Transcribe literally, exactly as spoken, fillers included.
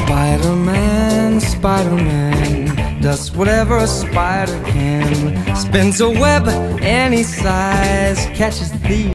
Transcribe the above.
Spiderman, Spiderman does whatever a spider can. Spins a web any size, catches thieves